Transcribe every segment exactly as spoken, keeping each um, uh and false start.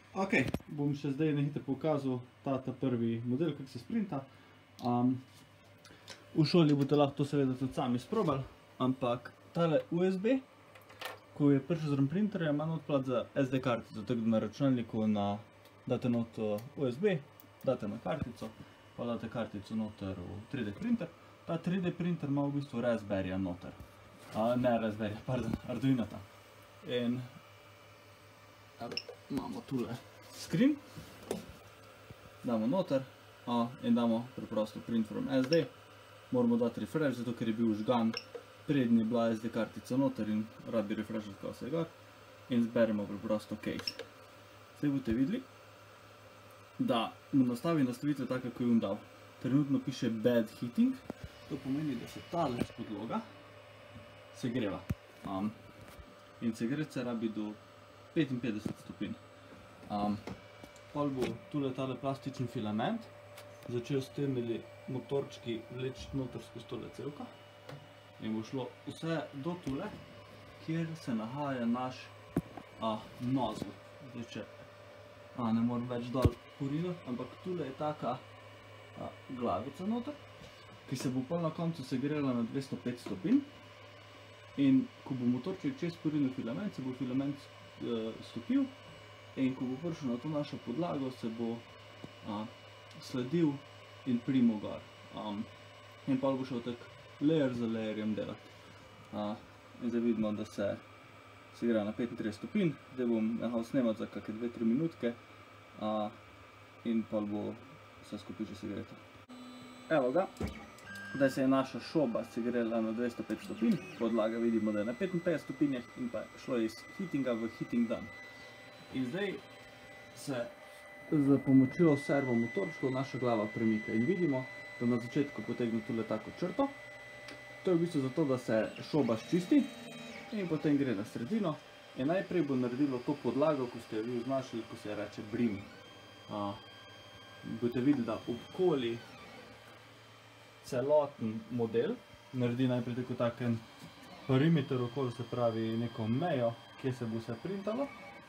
Ok, bom še zdaj nehite pokazal ta, ta prvi model, kako se sprinta. Um, v šoli boste lahko to seveda tudi sami sprobali, ampak tale U S B, ko je prišel zraven printerja, ima not plat za S D kartico, tako da na računalniku na, date not U S B, date na kartico, pa date kartico noter v tri D printer. Ta tri D printer ima v bistvu Raspberryja noter. A, ne Raspberryja, pardon, Arduinota. In imamo tule screen, damo noter a, in damo preprosto print from S D. Moramo dati refresh, zato ker je bil žgan, prednji je bila S D kartica noter in rad bi refreshat kao se gor. In zberemo preprosto case. Zdaj boste videli, da mu nastavi nastavitve tako, kako je on dal. Trenutno piše bad heating, to pomeni, da se tale podloga segreva. Um, in segreti se rabi do petinpetdeset stopinj. Um, pol bo tule tale plastičen filament začel s temi motorčki vleči noter skozi tole cevko in bo šlo vse do tule, kjer se nahaja naš a, nozzle. Zdaj, če a, ne moram več dol porinati, ampak tule je taka a, glavica noter, ki se bo pol na koncu segrela na dvesto pet stopinj. In ko bo motorček čez porinil filament, se bo filament e, stopil in ko bo prišel na to našo podlago, se bo a, sledil in primal gor. Um, in pa bo šel tak layer za layerjem delati. A, in zdaj vidimo, da se segreva na petintrideset stopinj. Zdaj bom nehal snemati za kakšne dve tri minutke a, in pa bo vse skupaj že segreto. Evo ga. Zdaj se je naša šoba segrela na dvesto pet stopinj, podlaga vidimo, da je na petinpetdeset stopinjah in pa šlo je iz heatinga v heating done. In zdaj se z pomočjo servo motorčkov naša glava premika in vidimo, da na začetku potegne tule tako črto. To je v bistvu zato, da se šoba ščisti in potem gre na sredino in najprej bo naredilo to podlago, ko ste jo vi označili, ko se reče brim. A, boste videli, da obkoli celoten model naredi najprej tako taken perimeter okoli, se pravi neko mejo, kje se bo vse printalo.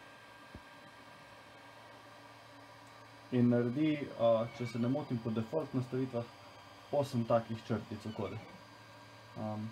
In naredi, a, če se ne motim, po default nastavitvah osem takih črtic okoli. Um,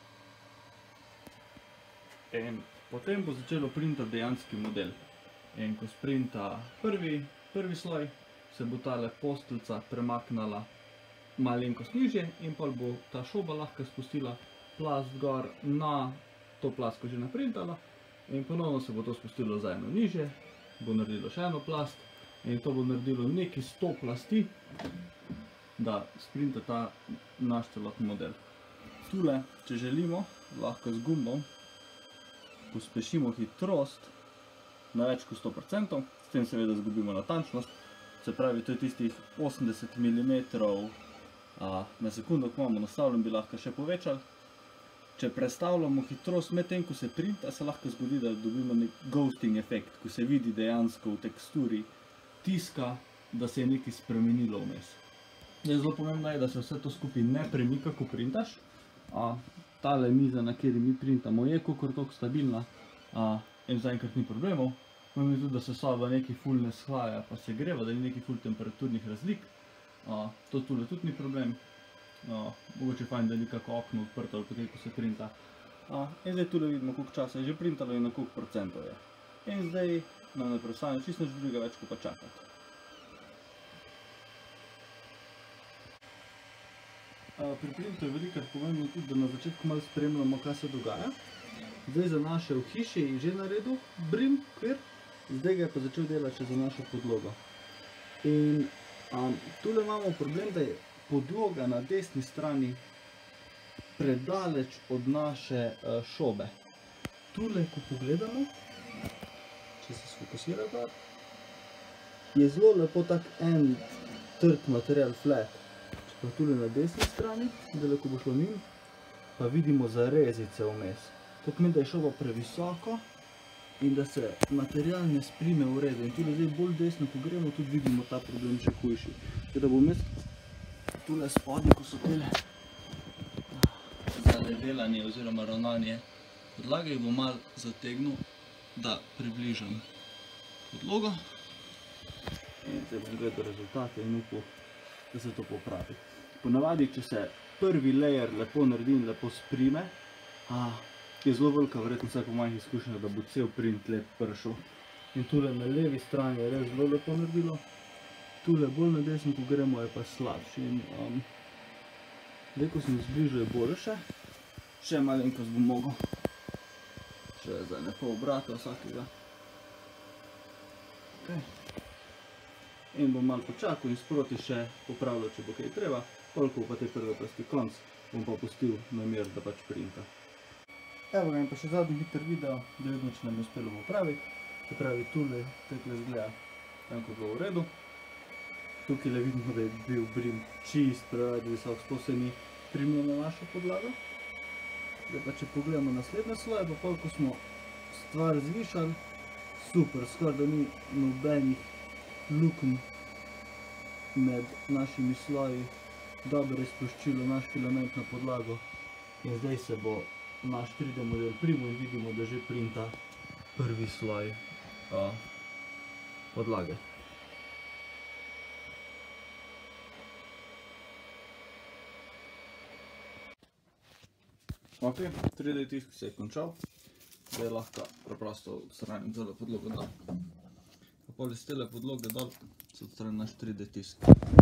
in potem bo začelo printati dejanski model. In ko sprinta prvi, prvi sloj, se bo tale posteljica premaknala malenkost nižje in pol bo ta šoba lahko spustila plast gor na to plast, ko že naprintala in ponovno se bo to spustilo za eno nižje, bo naredilo še eno plast in to bo naredilo nekaj sto plasti, da sprinta ta naš celotni model. Tule, če želimo, lahko z gumbom pospešimo hitrost na več kot sto procentov, s tem seveda zgubimo natančnost, se pravi, to je tistih osemdeset milimetrov na sekundo, ko imamo nastavljen, bi lahko še povečali. Če prestavljamo hitrost med tem, ko se printa, se lahko zgodi, da dobimo nek ghosting efekt, ko se vidi dejansko v teksturi tiska, da se je nekaj spremenilo vmes. Zelo pomembno je, da se vse to skupaj ne premika, ko printaš. Tale miza, na kateri mi printamo, je kakor toliko stabilna in zaenkrat ni problemov. Pomembno je tudi, da se soba nekaj ful ne shlaja, pa se greva, da ni nekaj ful temperaturnih razlik. Uh, to tule tudi ni problem, uh, mogoče je fajn, da je nekako okno odprto ali potem, ko se printa. Uh, in zdaj tule vidimo, koliko časa je že printalo in na koliko procentov je. In zdaj nam ne preostane čisto nič drugega več, ko pa čakati. Uh, pri printu je velikokrat pomembno tudi, da na začetku malo spremljamo, kaj se dogaja. Zdaj za naše v hiši je že naredil brim, kvir, zdaj ga je pa začel delati še za našo podlogo. In Um, tule imamo problem, da je podloga na desni strani predaleč od naše uh, šobe. Tule, ko pogledamo, če se sfokusira gor, je zelo lepo tak en trd material, flat. Če pa tule na desni strani, zdaj, ko bo šlo mimo, pa vidimo zarezice vmes. To pomeni, da je šoba previsoko in da se material ne sprime v redu. In tudi zdaj bolj desno, ko gremo, tudi vidimo ta problem še hujši. Tako da bom jaz tule spodnje, ko so tele zadaj delanje oziroma ravnanje podlage, bom malo zategnil, da približam podlogo. In zdaj bom gledal rezultate in upal, da se to popravi. Ponavadi, če se prvi layer lepo naredi in lepo sprime, je zelo velika verjetnost, vsaj po mojih izkušnjah, da bo cel print lep prišel. In tule na levi strani je res zelo lepo naredilo. Tule bolj na desno, ko gremo, je pa slabši. In zdaj, ko sem zbližal, je boljše. Še malenkost bom mogel. Še za ne pol obrata vsakega. In bom malo počakal in sproti še popravljal, če bo kaj treba. Koliko pa te prve plasti konc, bom pa pustil na mir, da pač printa. Evo ga in pa še zadnji hiter video, da vidimo, če nam je uspelo popraviti. Se pravi, tule tekle zgleda enko bilo v redu. Tukaj le vidimo, da je bil brim čist preveč visok, sploh se ni primil na našo podlago. Zdaj pa če pogledamo naslednje sloje, pa koliko smo stvar zvišali, super, skoraj da ni nobenih luknj med našimi sloji, dobro je sploščilo naš filament na podlago in zdaj se bo naš tri D model primil in vidimo, da že printa prvi sloj podlage. Ok, tri D tisk se je končal, zdaj lahko preprosto odstranim tole podlogo dol. Pa pol iz tele podloge dol se odstrani naš tri D tisk.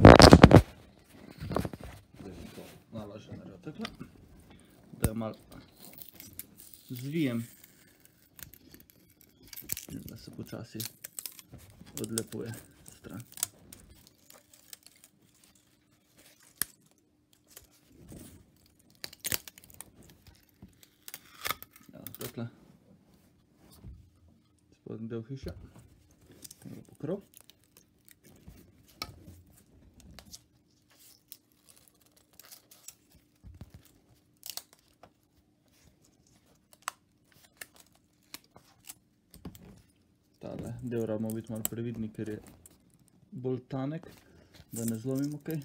Zdaj bom to nalažje naredil takle, da jo malo zvijem in da se počasi odlepuje stran. Takle, spodnji del hiše, tega pokrov. Tale del rabimo biti malo previdni, ker je bolj tanek, da ne zlomimo kaj.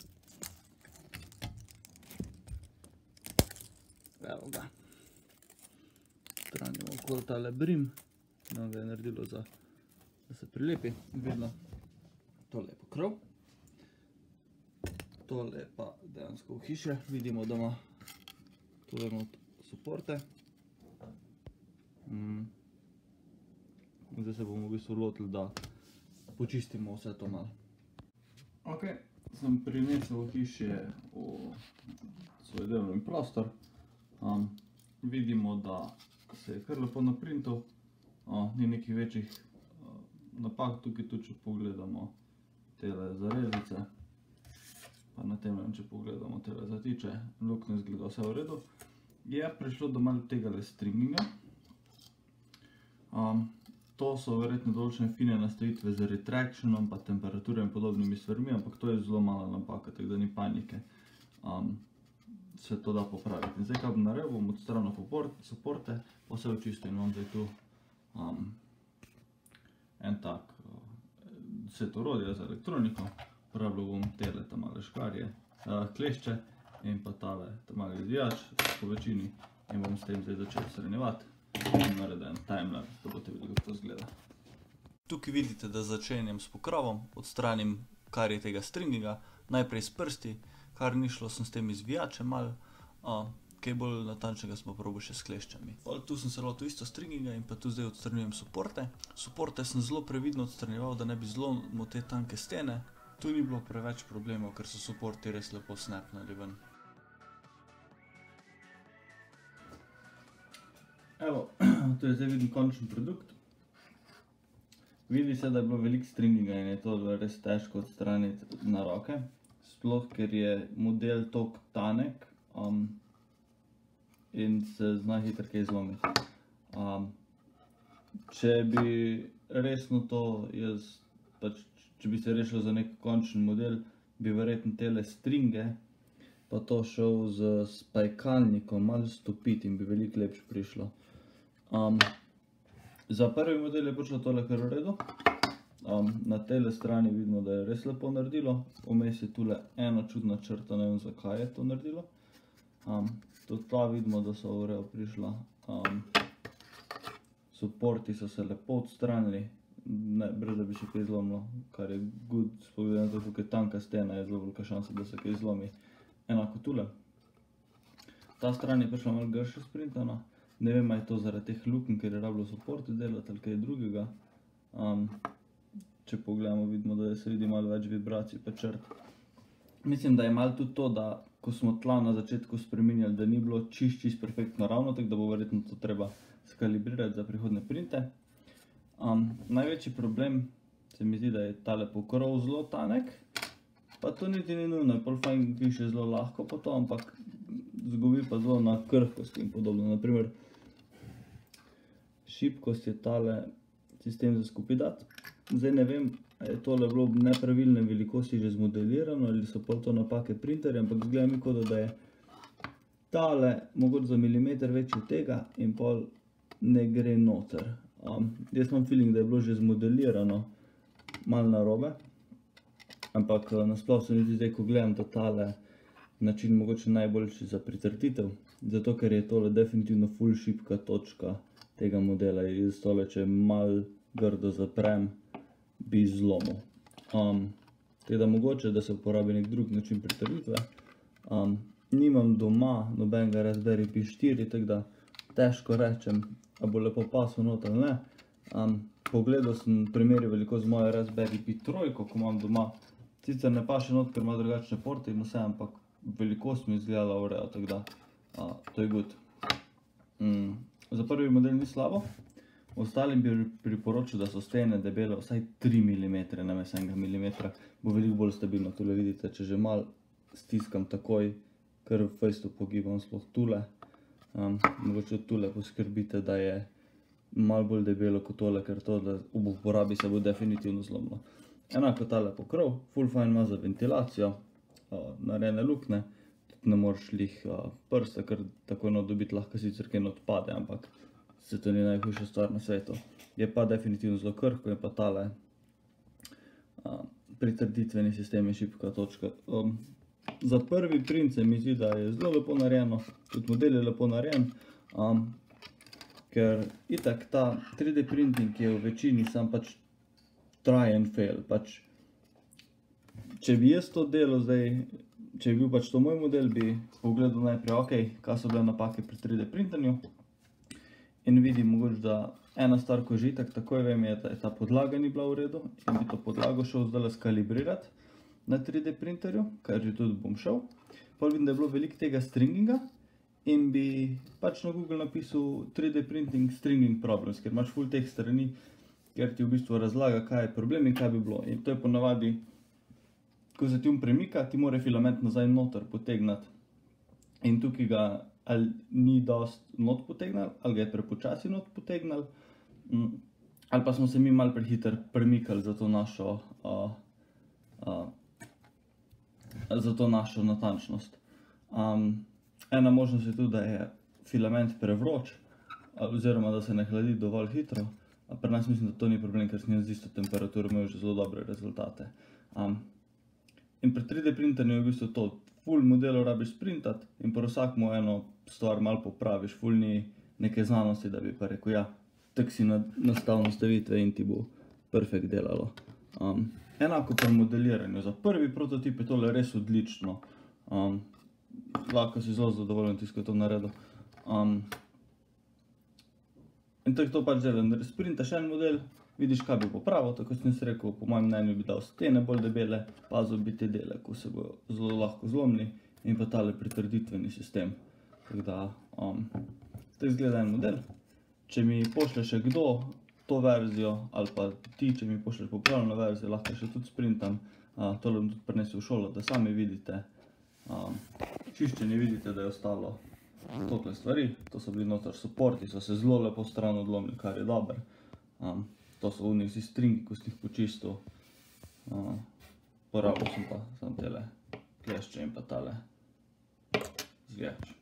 Evo ga. Stranimo okoli tale brim, nam ga je naredilo za, da se prilepi. Vidno, tole je pokrov. Tole je pa dejansko v hiše. Vidimo, da ima tole not suporte. Mm. Zdaj se bomo v bistvu lotili, da počistimo vse to malo. Ok, sem prinesel v hiše v svoj delovni prostor. Um, vidimo, da se je kar lepo naprintal, ni nekih večjih napak. Tukaj tudi, če pogledamo tele zarezice, pa na tem, če pogledamo tele zatiče, luknje zgleda vse v redu. Je prišlo do malo tega stringinga. To so verjetno določene fine nastavitve z retractionom, pa temperature in podobnimi stvarmi, ampak to je zelo mala napaka, tako da ni panike. Se to da popraviti. In zdaj, kaj bom naredil, bom odstranil suporte, pa vse očistil in imam zdaj tu en tak set orodja za elektroniko. Uporabljal bom tele tamale škarje, klešče in pa tale tamale izvijač po večini in bom s tem zdaj začel odstranjevati in naredil en timelapse, da boste videli, kako to izgleda. Tukaj vidite, da začenjam s pokrovom, odstranim kar je tega stringinga, najprej s prsti. Kar ni šlo, sem s tem izvijačem malo, kaj bolj natančnega smo probali še s kleščami. Tu sem se lotil isto stringinga in pa tu zdaj odstranjujem suporte. Suporte sem zelo previdno odstranjeval, da ne bi zlomil te tanke stene. Tu ni bilo preveč problemov, ker so suporti res lepo snapnali ven. Evo, tu je zdaj vidim končen produkt. Vidi se, da je bilo veliko stringinga in je to res težko odstraniti na roke. Sploh, ker je model toliko tanek in se zna hitro kaj zlomiti. Če bi resno to jaz, pač če bi se rešil za nek končen model, bi verjetno tele stringe pa to šel z spajkalnikom malo stopiti in bi veliko lepše prišlo. Za prvi model je prišlo tole kar v redu. Na tele strani vidimo, da je res lepo naredilo. Vmes je tule ena čudna črta, ne vem zakaj je to naredilo. Tudi ta vidimo, da so v redu prišla. Suporti so se lepo odstranili, ne, brez da bi še kaj zlomilo, kar je good, spogledaj na to, kako je tanka stena, je zelo velika šansa, da se kaj zlomi. Enako tule. Ta stran je prišla malo grše sprintana, ne vem, je to zaradi teh luken, ker je rabilo supporte delati ali kaj drugega. Um, če pogledamo, vidimo, da se vidi malo več vibracij pa črt. Mislim, da je malo tudi to, da ko smo tla na začetku spreminjali, da ni bilo čist, čist perfektno ravno, tako da bo verjetno to treba skalibrirati za prihodne printe. Um, največji problem se mi zdi, da je tale pokrov zelo tanek, pa to niti ni nujno, je pol fajn piše zelo lahko po to, ampak zgubi pa zelo na krhkosti in podobno. Naprimer, šibkost je tale sistem za skupaj dati. Zdaj ne vem, je tole bilo v nepravilne velikosti že zmodelirano ali so pol to napake printerja, ampak zgleda mi kot da je tale mogoče za milimeter večji od tega in pol ne gre noter. Um, jaz imam feeling, da je bilo že zmodelirano malo narobe, ampak nasploh se mi zdi zdaj, ko gledam, da tale način mogoče najboljši za pritrditev, zato ker je tole definitivno ful šibka točka tega modela. Jaz tole, če malo grdo zaprem, bi zlomil. Um, teda mogoče, da se uporabi nek drug način pritrditve. Um, nimam doma nobenega Raspberry Pi štiri, tako da težko rečem, a bo lepo pasel not ali ne. Um, pogledal sem primerjal velikost z mojo Raspberry Pi tri, ko imam doma. Sicer ne paše not, ker ima drugačne porte in vse, ampak velikost mi izgledala v redu, tako da uh, to je good. Mm, za prvi model ni slabo. Ostalim bi priporočil, da so stene debele vsaj tri milimetre namesto enega milimetra. Bo veliko bolj stabilno. Tule vidite, če že malo stiskam takoj, kar fejsto pogibam sploh tule. Um, mogoče od tule poskrbite, da je malo bolj debelo kot tole, ker to, da v uporabi se bo definitivno zlomilo. Enako tale pokrov, full fine ima za ventilacijo, uh, narejene lukne, tudi ne moreš lih uh, prsta, ker tako not dobiti lahko sicer kaj odpade, ampak se to ni najhujša stvar na svetu. Je pa definitivno zelo krhko in pa tale uh, pritrditveni sistem je šibka točka. Um, za prvi print se mi zdi, da je zelo lepo narejeno, tudi model je lepo narejen, um, ker itak ta tri D printing je v večini sam pač try and fail. Pač, če bi jaz to delal zdaj, če bi bil pač to moj model, bi pogledal najprej, ok, kaj so bile napake pri tri D printanju. In vidim mogoče, da ena stvar, ko že itak takoj vem, je, da je ta podlaga ni bila v redu in bi to podlago šel zdaj skalibrirati na tri D printerju, kar že tudi bom šel. Pol vidim, da je bilo veliko tega stringinga in bi pač na Google napisal tri D printing stringing problems, ker imaš full teh strani, ker ti v bistvu razlaga, kaj je problem in kaj bi bilo. In to je ponavadi, ko se ti um premika, ti mora filament nazaj noter potegnati. In tukaj ga ali ni dost not potegnal, ali ga je prepočasi not potegnal, ali pa smo se mi malo prehiter premikali za to našo, uh, uh, za to našo natančnost. Um, ena možnost je tudi, da je filament prevroč, oziroma da se ne hladi dovolj hitro. Pri nas mislim, da to ni problem, ker sem jaz z isto temperaturo imel že zelo dobre rezultate. Um, in pri tri D printanju je v bistvu to, ful modelov rabiš sprintati in pri vsakmu eno stvar malo popraviš, ful ni neke znanosti, da bi pa rekel, ja, tak si nastav nastavitve in ti bo perfekt delalo. Um, enako pri modeliranju, za prvi prototip je tole res odlično. Um, lahko si zelo zadovoljen tisto, ko je to naredil. Um, in tako to pač delam, da sprintaš en model, vidiš, kaj bi popravil, tako sem si rekel, po mojem mnenju bi dal stene bolj debele, pazil bi te dele, ko se bo zelo lahko zlomili, in pa tale pritrditveni sistem. Tako da, um, tako izgleda en model. Če mi pošle še kdo to verzijo, ali pa ti, če mi pošleš popravljeno verzijo, lahko še tudi sprintam. Uh, tole bom tudi prinesel v šolo, da sami vidite, um, čiščenje vidite, da je ostalo tokle stvari. To so bili noter supporti, so se zelo lepo stran odlomili, kar je dober. Um, To so oni vsi stringi, ko sem jih počistil. Uh, porabil sem pa sam tele klešče in pa tale zvijač.